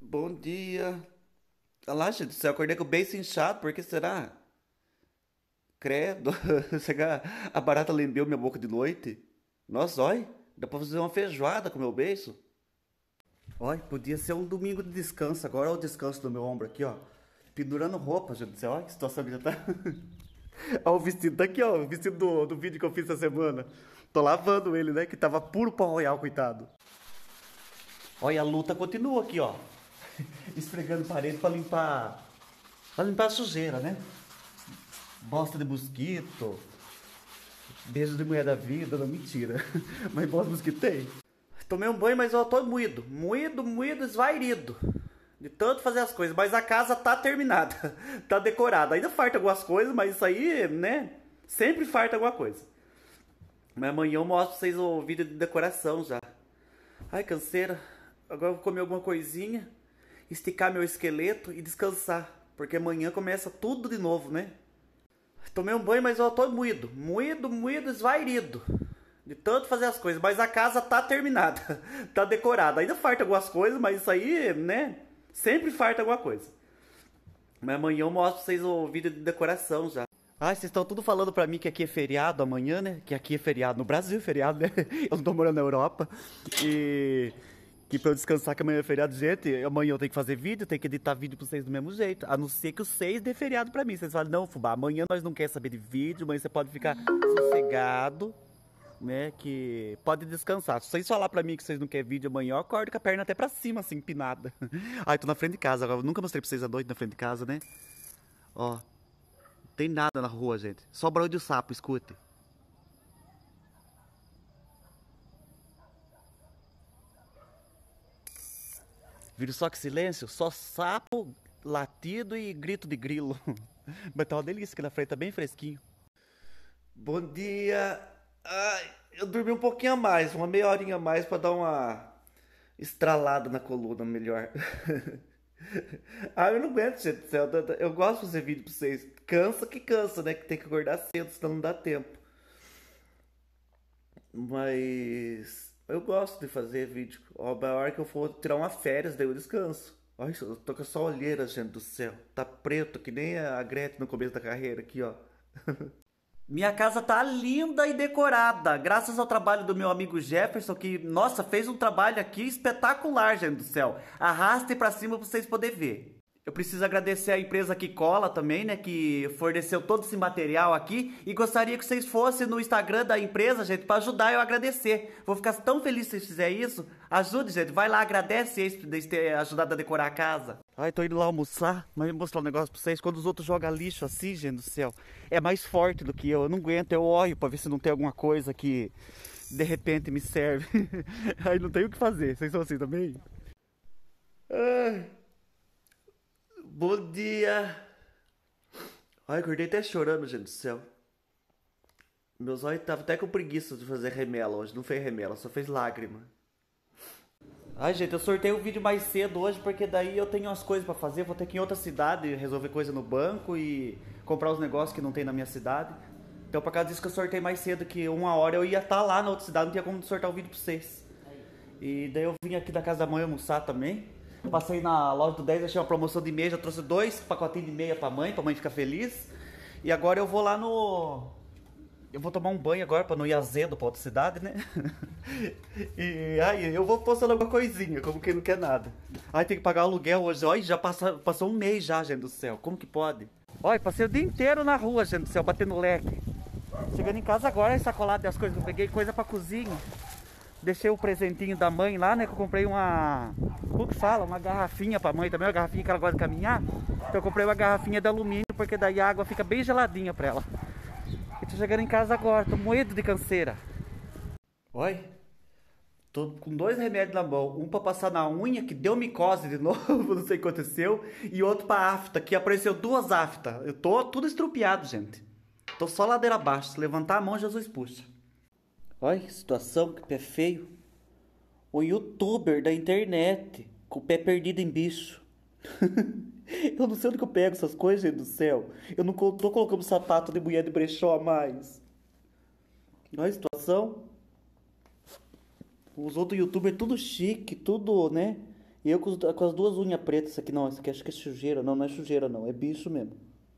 Bom dia. Olha lá, gente, eu acordei com o beiço inchado, por que será? Credo, a barata lambeu minha boca de noite. Nossa, olha, dá pra fazer uma feijoada com o meu beiço. Olha, podia ser um domingo de descanso, agora olha o descanso do meu ombro aqui, ó. Pendurando roupa, gente do céu, olha que situação que já tá. Olha o vestido, tá aqui, ó, o vestido do vídeo que eu fiz essa semana. Tô lavando ele, né, que tava puro pau royal, coitado. Olha, a luta continua aqui, ó. Esfregando parede pra limpar a sujeira, né? Bosta de mosquito, beijo de mulher da vida, não, mentira. Mas bosta de mosquito tem. Tomei um banho, mas eu tô moído. Moído, esvairido. De tanto fazer as coisas, mas a casa tá terminada. Tá decorada. Ainda falta algumas coisas, mas isso aí, né? Sempre falta alguma coisa. Mas amanhã eu mostro pra vocês o vídeo de decoração já. Ai, canseira. Agora eu vou comer alguma coisinha, esticar meu esqueleto e descansar. Porque amanhã começa tudo de novo, né? Tomei um banho, mas eu tô moído, esvairido. De tanto fazer as coisas, mas a casa tá terminada. Tá decorada. Ainda falta algumas coisas, mas isso aí, né? Sempre falta alguma coisa. Mas amanhã eu mostro pra vocês o vídeo de decoração já. Ah, vocês estão tudo falando pra mim que aqui é feriado amanhã, né? Que aqui é feriado no Brasil, é feriado, né? Eu não tô morando na Europa. E que pra eu descansar que amanhã é feriado, gente, amanhã eu tenho que fazer vídeo, tenho que editar vídeo pra vocês do mesmo jeito. A não ser que o 6 dê feriado pra mim. Vocês falam, não, fubá, amanhã nós não queremos saber de vídeo, amanhã você pode ficar sossegado, né? Que pode descansar. Se vocês falar pra mim que vocês não querem vídeo amanhã, eu acordo com a perna até pra cima, assim, empinada. Ai, tô na frente de casa agora. Eu nunca mostrei pra vocês a noite na frente de casa, né? Ó, não tem nada na rua, gente. Só barulho de sapo, escute. Viram só que silêncio? Só sapo, latido e grito de grilo. Mas tá uma delícia aqui na frente, tá bem fresquinho. Bom dia. Ai, eu dormi um pouquinho a mais, uma meia horinha a mais pra dar uma estralada na coluna melhor. Ah, eu não aguento, gente do céu. Eu gosto de fazer vídeo pra vocês. Cansa que cansa, né? Que tem que acordar cedo, senão não dá tempo. Mas eu gosto de fazer vídeo. Ó, a hora que eu for tirar uma férias, daí eu descanso. Olha, eu tô com essa olheira, gente do céu. Tá preto, que nem a Gretchen no começo da carreira aqui, ó. Minha casa tá linda e decorada, graças ao trabalho do meu amigo Jefferson, que, nossa, fez um trabalho aqui espetacular, gente do céu. Arraste pra cima pra vocês poderem ver. Eu preciso agradecer a empresa que cola também, né, que forneceu todo esse material aqui, e gostaria que vocês fossem no Instagram da empresa, gente, pra ajudar eu a agradecer. Vou ficar tão feliz se vocês fizerem isso. Ajude, gente, vai lá, agradece eles por ter ajudado a decorar a casa. Ai, tô indo lá almoçar, mas vou mostrar um negócio pra vocês. Quando os outros jogam lixo assim, gente do céu, é mais forte do que eu não aguento, eu olho pra ver se não tem alguma coisa que de repente me serve. Aí não tem o que fazer, vocês são assim também? Ai. Bom dia! Ai, acordei até chorando, gente do céu. Meus olhos estavam até com preguiça de fazer remela hoje. Não fez remela, só fez lágrima. Ai, gente, eu sorteio o vídeo mais cedo hoje porque daí eu tenho umas coisas pra fazer. Vou ter que ir em outra cidade resolver coisa no banco e comprar os negócios que não tem na minha cidade. Então, por causa disso que eu sorteio mais cedo, que uma hora eu ia estar lá na outra cidade, não tinha como sortear o vídeo pra vocês. E daí eu vim aqui da casa da mãe almoçar também. Passei na loja do 10, achei uma promoção de meia, já trouxe 2 pacotinhos de meia pra mãe ficar feliz. E agora eu vou lá no... Eu vou tomar um banho agora pra não ir azedo pra outra cidade, né? E aí eu vou postando alguma coisinha, como quem não quer nada. Ai, tem que pagar o aluguel hoje. Olha, já passou um mês já, gente do céu. Como que pode? Olha, passei o dia inteiro na rua, gente do céu, batendo leque. Chegando em casa agora, sacolado das coisas que eu peguei, coisa pra cozinha. Deixei o presentinho da mãe lá, né? Que eu comprei uma... Como que fala? Uma garrafinha pra mãe também, uma garrafinha que ela gosta de caminhar. Então eu comprei uma garrafinha de alumínio, porque daí a água fica bem geladinha pra ela. E tô chegando em casa agora, tô moído de canseira. Oi? Tô com 2 remédios na mão. Um pra passar na unha, que deu micose de novo, não sei o que aconteceu. E outro pra afta, que apareceu 2 afta. Eu tô tudo estrupiado, gente. Tô só ladeira abaixo. Se levantar a mão, Jesus puxa. Olha que situação, que pé feio. O youtuber da internet, com o pé perdido em bicho. Eu não sei onde que eu pego essas coisas, gente do céu. Eu não tô colocando sapato de mulher de brechó a mais. Olha a situação. Os outros youtubers tudo chique, tudo, né? E eu com as duas unhas pretas, isso aqui não, isso aqui acho que é sujeira. Não, não é sujeira não, é bicho mesmo.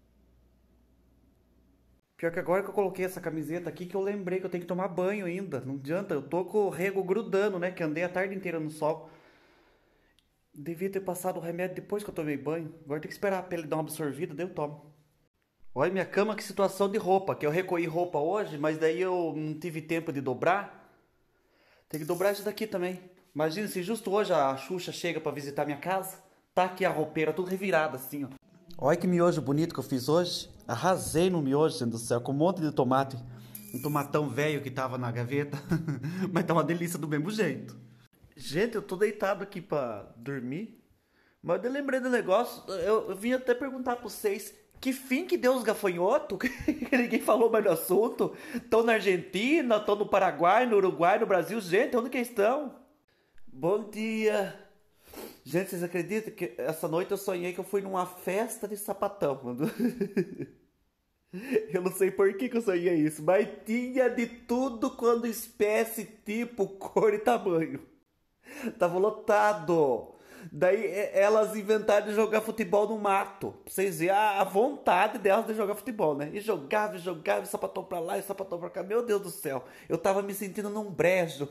Pior que agora que eu coloquei essa camiseta aqui que eu lembrei que eu tenho que tomar banho ainda. Não adianta, eu tô com o rego grudando, né? Que andei a tarde inteira no sol. Devia ter passado o remédio depois que eu tomei banho. Agora tem que esperar pra ele dar uma absorvida, daí eu tomo. Olha minha cama, que situação de roupa. Que eu recolhi roupa hoje, mas daí eu não tive tempo de dobrar. Tem que dobrar isso daqui também. Imagina se justo hoje a Xuxa chega pra visitar minha casa. Tá aqui a roupeira tudo revirada assim, ó. Olha que miojo bonito que eu fiz hoje. Arrasei no miojo, gente do céu, com um monte de tomate. Um tomatão velho que tava na gaveta. Mas tá uma delícia do mesmo jeito. Gente, eu tô deitado aqui pra dormir. Mas eu lembrei do negócio. Eu vim até perguntar pra vocês. Que fim que deu os gafanhotos? Que ninguém falou mais do assunto. Estão na Argentina, estão no Paraguai, no Uruguai, no Brasil. Gente, onde que estão? Bom dia. Gente, vocês acreditam que essa noite eu sonhei que eu fui numa festa de sapatão, mano? Eu não sei por que eu sonhei isso, mas tinha de tudo quando espécie, tipo, cor e tamanho. Tava lotado. Daí elas inventaram de jogar futebol no mato. Pra vocês verem a vontade delas de jogar futebol, né? E jogava, e sapatão pra lá, e sapatão pra cá. Meu Deus do céu, eu tava me sentindo num brejo.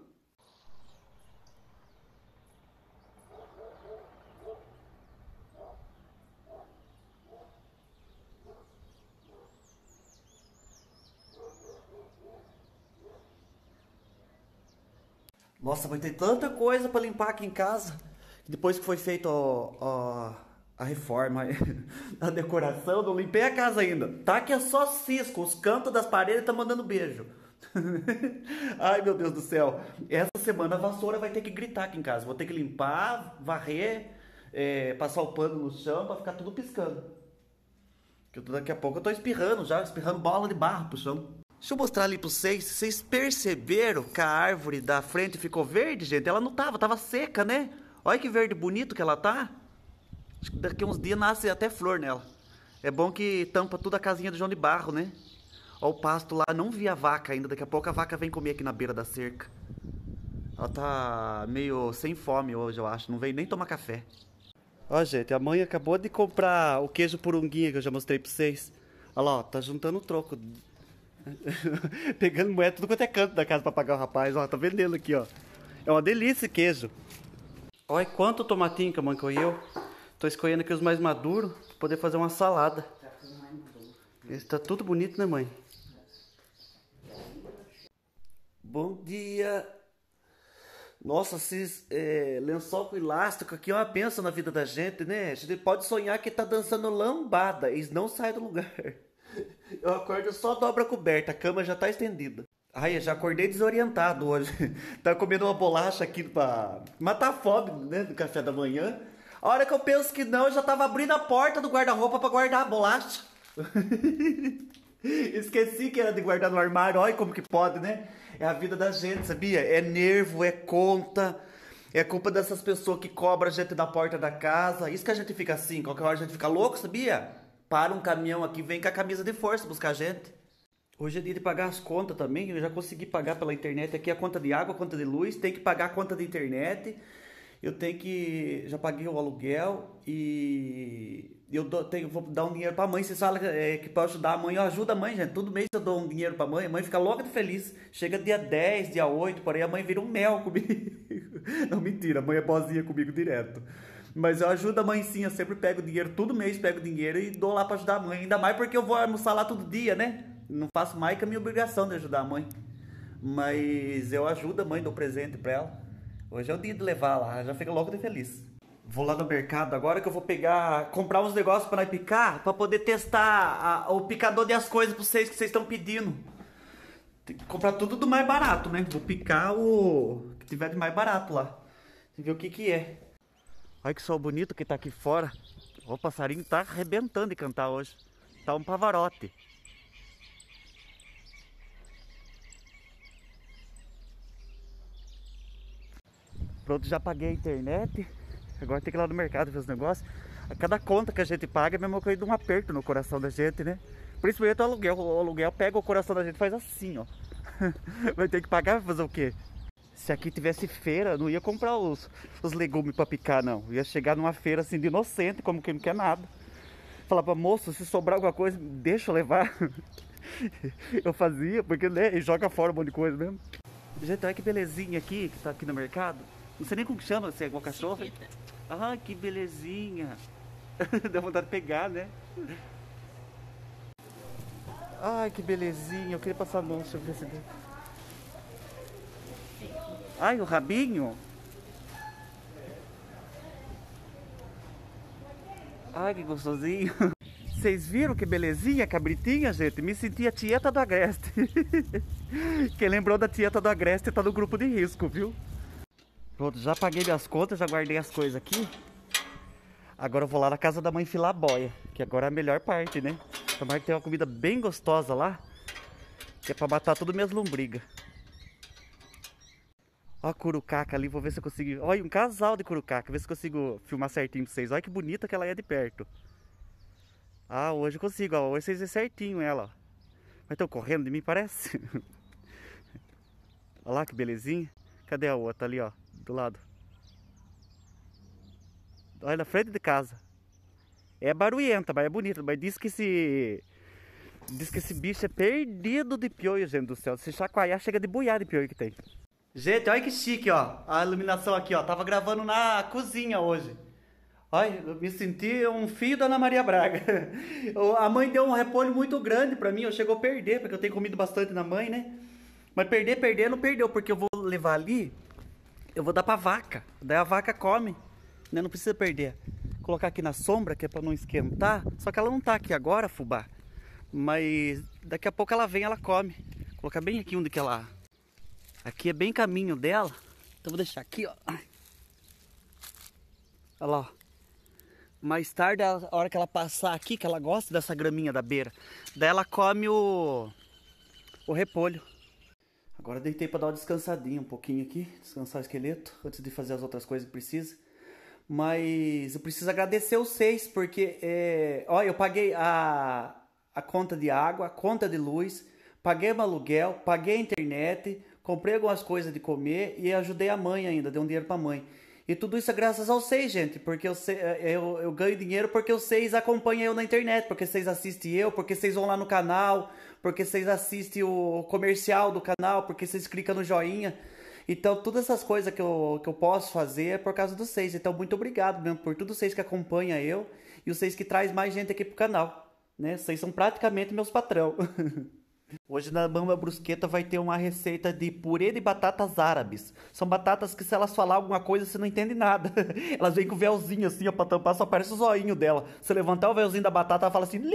Nossa, vai ter tanta coisa pra limpar aqui em casa. Depois que foi feita a reforma, a decoração, não limpei a casa ainda. Tá que é só cisco, os cantos das paredes tá mandando beijo. Ai, meu Deus do céu. Essa semana a vassoura vai ter que gritar aqui em casa. Vou ter que limpar, varrer, passar o pano no chão pra ficar tudo piscando. Daqui a pouco eu tô espirrando já, espirrando bola de barro pro chão. Deixa eu mostrar ali pra vocês. Vocês perceberam que a árvore da frente ficou verde, gente? Ela não tava seca, né? Olha que verde bonito que ela tá. Acho que daqui a uns dias nasce até flor nela. É bom que tampa toda a casinha do João de Barro, né? Olha o pasto lá, não vi a vaca ainda. Daqui a pouco a vaca vem comer aqui na beira da cerca. Ela tá meio sem fome hoje, eu acho. Não veio nem tomar café. Ó, gente, a mãe acabou de comprar o queijo purunguinha que eu já mostrei pra vocês. Olha lá, ó, tá juntando o troco. Pegando moeda tudo quanto é canto da casa pra pagar o rapaz. Ó, tá vendendo aqui, ó. É uma delícia esse queijo. Olha quanto tomatinho que a mãe colheu. Tô escolhendo aqui os mais maduros pra poder fazer uma salada. Esse tá tudo bonito, né, mãe? Bom dia. Nossa, esses lençol com elástico aqui é uma benção na vida da gente, né? A gente pode sonhar que tá dançando lambada. Eles não saem do lugar. Eu acordo, só dobra a coberta, a cama já tá estendida. Ai, eu já acordei desorientado hoje. Tava comendo uma bolacha aqui pra matar a fome, né, do café da manhã. A hora que eu penso que não, eu já tava abrindo a porta do guarda-roupa pra guardar a bolacha. Esqueci que era de guardar no armário. Olha como que pode, né? É a vida da gente, sabia? É nervo, é conta. É culpa dessas pessoas que cobram a gente da porta da casa. Isso que a gente fica assim, qualquer hora a gente fica louco, sabia? Para um caminhão aqui, vem com a camisa de força buscar a gente. Hoje é dia de pagar as contas também. Eu já consegui pagar pela internet aqui a conta de água, a conta de luz. Tem que pagar a conta de internet. Eu tenho que... Já paguei o aluguel e... Vou dar um dinheiro pra mãe. Vocês falam que pra ajudar a mãe. Eu ajudo a mãe, gente. Todo mês eu dou um dinheiro pra mãe. A mãe fica louca de feliz. Chega dia 10, dia 8, porém a mãe vira um mel comigo. Não, mentira. A mãe é boazinha comigo direto. Mas eu ajudo a mãe sim. Eu sempre pego dinheiro. Todo mês pego dinheiro e dou lá pra ajudar a mãe. Ainda mais porque eu vou almoçar lá todo dia, né? Não faço mais que a minha obrigação de ajudar a mãe. Mas eu ajudo a mãe, dou presente pra ela. Hoje é o dia de levar lá, já fica louco de feliz. Vou lá no mercado agora que eu vou comprar uns negócios pra nós picar, pra poder testar o picador das coisas pra vocês que vocês estão pedindo. Tem que comprar tudo do mais barato, né? Vou picar o que tiver de mais barato lá. E ver o que que é. Olha que sol bonito que tá aqui fora. O passarinho tá arrebentando de cantar hoje. Tá um pavarote. Pronto, já paguei a internet. Agora tem que ir lá no mercado ver os negócios. A cada conta que a gente paga é a mesma coisa de um aperto no coração da gente, né? Principalmente o aluguel pega o coração da gente e faz assim, ó. Vai ter que pagar, vai fazer o quê? Se aqui tivesse feira, não ia comprar os legumes pra picar, não. Ia chegar numa feira assim de inocente, como que não quer nada. Falava, moço, se sobrar alguma coisa, deixa eu levar. Eu fazia, porque né, e joga fora um monte de coisa mesmo. Gente, olha que belezinha aqui, que tá aqui no mercado. Não sei nem como que chama, se é igual cachorro. Ah, que belezinha. Dá vontade de pegar, né? Ai, que belezinha. Eu queria passar a mão, deixa eu ver se... Ai, o rabinho. Ai, que gostosinho. Vocês viram que belezinha, cabritinha, gente? Me senti a tieta do Agreste. Quem lembrou da tieta do Agreste tá no grupo de risco, viu? Pronto, já paguei minhas contas, já guardei as coisas aqui. Agora eu vou lá na casa da mãe filar a boia, que agora é a melhor parte, né? Tomara que tem uma comida bem gostosa lá, que é pra matar todas minhas lombrigas. Ó a curucaca ali, vou ver se eu consigo... Olha, um casal de curucaca, ver se eu consigo filmar certinho pra vocês. Olha que bonita que ela é de perto. Ah, hoje eu consigo, ó. Hoje vocês vêem certinho ela, ó. Mas estão correndo de mim, parece. Olha lá que belezinha. Cadê a outra ali, ó? Do lado. Olha na frente de casa. É barulhenta, mas é bonita. Mas diz que esse bicho é perdido de piolho, gente do céu. Se chacoalhar, chega de boiar de piolho que tem. Gente, olha que chique, ó. A iluminação aqui, ó. Tava gravando na cozinha hoje. Olha, eu me senti um filho da Ana Maria Braga. A mãe deu um repolho muito grande pra mim. Eu chegou a perder, porque eu tenho comido bastante na mãe, né? Mas perder não perdeu, porque eu vou levar ali, eu vou dar pra vaca. Daí a vaca come, né? Não precisa perder. Colocar aqui na sombra, que é pra não esquentar. Só que ela não tá aqui agora, fubá. Mas daqui a pouco ela vem, ela come. Vou colocar bem aqui onde que ela... Aqui é bem caminho dela. Então vou deixar aqui, ó. Olha lá, ó. Mais tarde, a hora que ela passar aqui, que ela gosta dessa graminha da beira, daí ela come o repolho. Agora deitei para dar uma descansadinha um pouquinho aqui, descansar o esqueleto, antes de fazer as outras coisas que precisa. Mas eu preciso agradecer vocês, porque olha, eu paguei a conta de água, a conta de luz, paguei o aluguel, paguei a internet, comprei algumas coisas de comer e ajudei a mãe ainda, dei um dinheiro para a mãe. E tudo isso é graças a vocês, gente, porque eu ganho dinheiro porque vocês acompanham eu na internet, porque vocês assistem eu, porque vocês vão lá no canal, porque vocês assistem o comercial do canal, porque vocês clicam no joinha. Então, todas essas coisas que eu posso fazer é por causa de vocês. Então, muito obrigado mesmo por todos vocês que acompanham eu e vocês que traz mais gente aqui pro canal, né? Vocês são praticamente meus patrão. Hoje na Mama Brusqueta vai ter uma receita de purê de batatas árabes. São batatas que se elas falar alguma coisa você não entende nada. Elas vêm com o véuzinho assim, ó, pra tampar, só aparece o zoinho dela. Se levantar o véuzinho da batata, ela fala assim...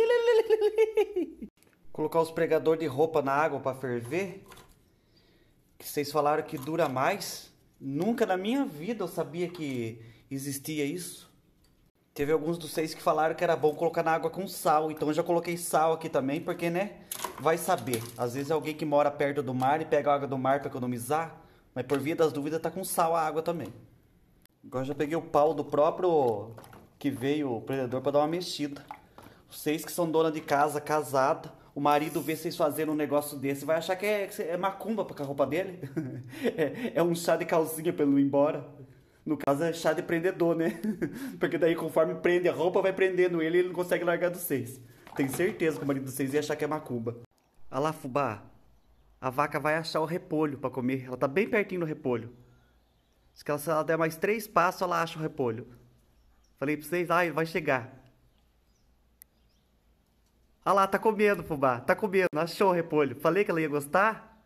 Colocar os pregadores de roupa na água pra ferver. Que vocês falaram que dura mais. Nunca na minha vida eu sabia que existia isso. Teve alguns de vocês que falaram que era bom colocar na água com sal. Então eu já coloquei sal aqui também, porque, né? Vai saber. Às vezes é alguém que mora perto do mar e pega a água do mar para economizar. Mas por via das dúvidas tá com sal a água também. Agora já peguei o pau do próprio que veio o prendedor para dar uma mexida. Vocês que são dona de casa, casada, o marido vê vocês fazendo um negócio desse, vai achar que é macumba com a roupa dele. É um chá de calcinha pra ele não ir embora. No caso é chá de prendedor, né? Porque daí conforme prende a roupa, vai prendendo ele e ele não consegue largar dos seis. Tenho certeza que o marido dos seis ia achar que é macumba. Olha lá, fubá. A vaca vai achar o repolho pra comer. Ela tá bem pertinho do repolho. Acho que se ela der mais 3 passos, ela acha o repolho. Falei pra vocês, ele vai chegar. Olha lá, tá comendo, fubá. Tá comendo, achou o repolho. Falei que ela ia gostar.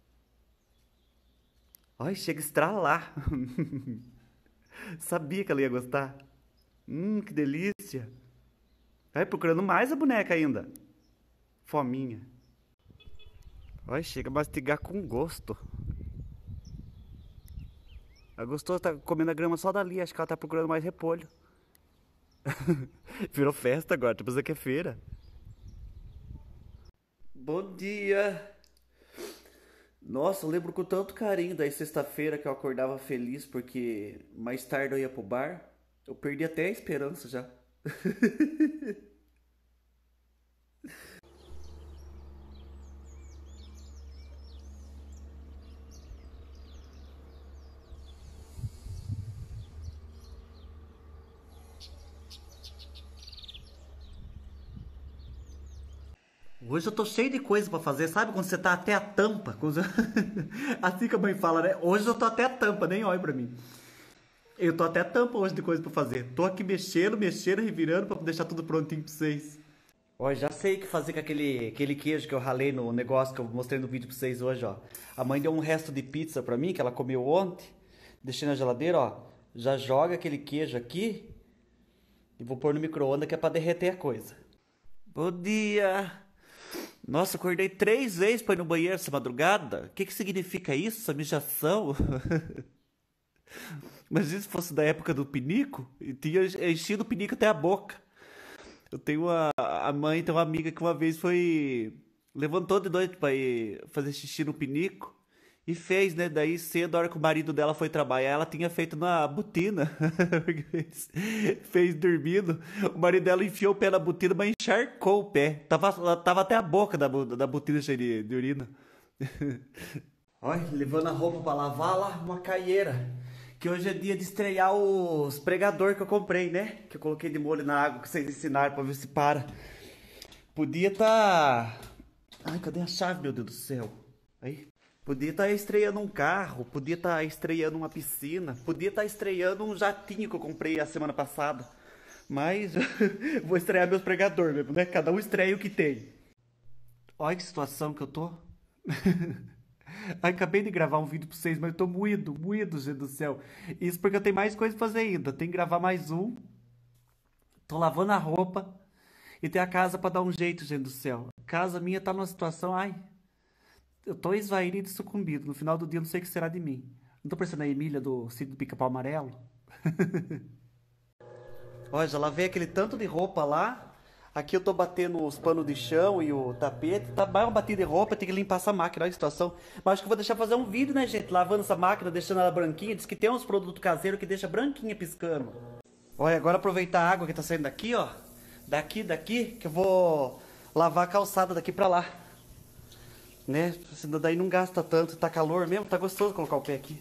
Olha, chega a estralar. Sabia que ela ia gostar. Que delícia. Vai procurando mais a boneca ainda. Fominha. Olha, chega a mastigar com gosto. Ela gostou, tá comendo a grama só dali. Acho que ela tá procurando mais repolho. Virou festa agora, tu pensa que é feira. Bom dia. Nossa, eu lembro com tanto carinho da sexta-feira que eu acordava feliz porque mais tarde eu ia pro bar. Eu perdi até a esperança já. Hoje eu tô cheio de coisa pra fazer, sabe? Quando você tá até a tampa. Assim que a mãe fala, né? Hoje eu tô até a tampa, nem olha pra mim. Eu tô até a tampa hoje de coisa pra fazer. Tô aqui mexendo, revirando pra deixar tudo prontinho pra vocês. Ó, já sei o que fazer com aquele queijo que eu ralei no negócio que eu mostrei no vídeo pra vocês hoje, ó. A mãe deu um resto de pizza pra mim, que ela comeu ontem. Deixei na geladeira, ó. Já joga aquele queijo aqui e vou pôr no micro-ondas que é pra derreter a coisa. Bom dia! Nossa, acordei 3 vezes pra ir no banheiro essa madrugada. O que significa isso, essa mijação? Imagina se fosse da época do pinico, e tinha enchido o pinico até a boca. Eu tenho a mãe, tem uma amiga que uma vez foi... Levantou de noite pra ir fazer xixi no pinico. E fez, né? Daí cedo, a hora que o marido dela foi trabalhar, ela tinha feito na botina. Fez dormindo. O marido dela enfiou o pé na botina, mas encharcou o pé. Tava até a boca da botina cheia de urina. Olha, levando a roupa pra lavar lá, uma caieira. Que hoje é dia de estrear os pregador que eu comprei, né? Que eu coloquei de molho na água que vocês ensinaram pra ver se para. Podia tá... Ai, cadê a chave, meu Deus do céu? Aí. Podia estar estreando um carro, podia estar estreando uma piscina, podia estar estreando um jatinho que eu comprei a semana passada. Mas vou estrear meus pregador mesmo, né? Cada um estreia o que tem. Olha que situação que eu tô. Ai, acabei de gravar um vídeo pra vocês, mas eu tô moído, gente do céu. Isso porque eu tenho mais coisa pra fazer ainda. Tem que gravar mais um. Tô lavando a roupa. E tem a casa pra dar um jeito, gente do céu. A casa minha tá numa situação, ai... Eu tô esvaído e sucumbido. No final do dia eu não sei o que será de mim. Não tô parecendo a Emília do sítio do Pica-Pau Amarelo? Olha, já lavei aquele tanto de roupa lá. Aqui eu tô batendo os panos de chão e o tapete. Tá mais uma batida de roupa, tem que limpar essa máquina, olha a situação. Mas acho que eu vou deixar fazer um vídeo, né, gente? Lavando essa máquina, deixando ela branquinha. Diz que tem uns produtos caseiros que deixa branquinha piscando. Olha, agora aproveitar a água que tá saindo daqui, ó. Daqui, que eu vou lavar a calçada daqui pra lá. Né? Senão daí não gasta tanto, tá calor mesmo, tá gostoso colocar o pé aqui.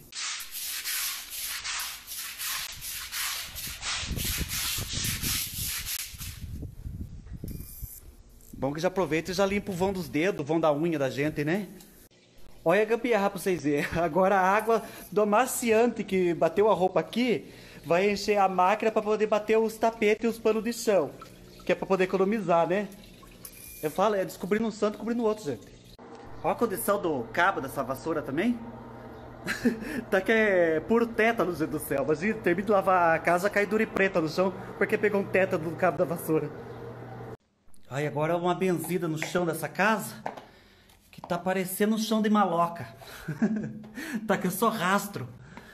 Bom que já aproveita e já limpa o vão dos dedos, o vão da unha da gente, né? Olha a gambiarra pra vocês verem. Agora a água do amaciante que bateu a roupa aqui vai encher a máquina pra poder bater os tapetes e os panos de chão. Que é pra poder economizar, né? Eu falo, é descobrindo um santo, cobrindo o outro, gente. Olha a condição do cabo dessa vassoura também. Tá que é puro tétano, gente do céu. Imagina, termina de lavar a casa, cai dura e preta no chão porque pegou um tétano no cabo da vassoura. Ai, agora uma benzida no chão dessa casa que tá parecendo um chão de maloca. Tá que é só rastro.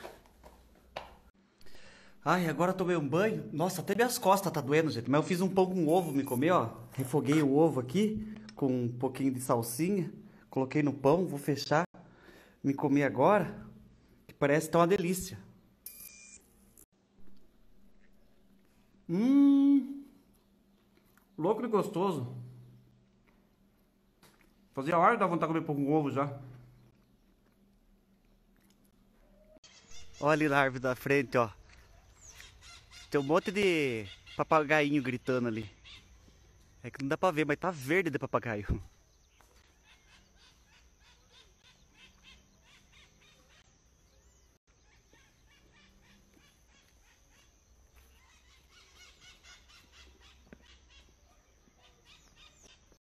Ai, agora tomei um banho. Nossa, até minhas costas tá doendo, gente. Mas eu fiz um pão com ovo me comer, ó. Refoguei o ovo aqui com um pouquinho de salsinha. Coloquei no pão, vou fechar, me comer agora, que parece que tá uma delícia. Louco e gostoso. Fazia hora que dá vontade de comer pão com ovo já. Olha ali na árvore da frente, ó. Tem um monte de papagainho gritando ali. É que não dá pra ver, mas tá verde de papagaio.